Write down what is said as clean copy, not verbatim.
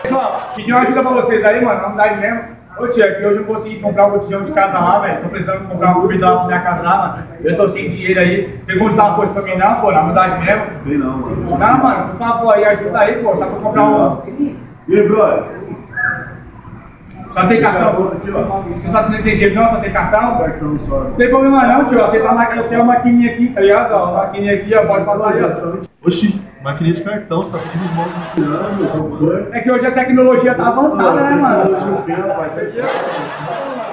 Pessoal, pedi uma ajuda pra vocês aí, mano, não dá mesmo. Ô tia, que hoje eu não consegui comprar o botijão de casa lá, velho. Tô precisando comprar uma comida lá pra minha casa lá, mano. Eu tô sem dinheiro aí. Tem como dar uma força pra mim não, pô, na verdade mesmo? Tem não, mano. Não, mano, por favor aí, ajuda aí, pô. Só pra comprar um. E aí, brother? Só tem cartão? Você só não tem dinheiro não? Só tem cartão? Cartão só. Não tem problema não, tio. Você tá eu tenho uma maquininha aqui, tá ligado? Ó, uma maquininha aqui, ó, pode passar aí, ó. Oxi, maquininha de cartão, você tá pedindo esmola no É que hoje a tecnologia tá avançada, né, mano? Tecnologia o quê, rapaz? Isso aqui é...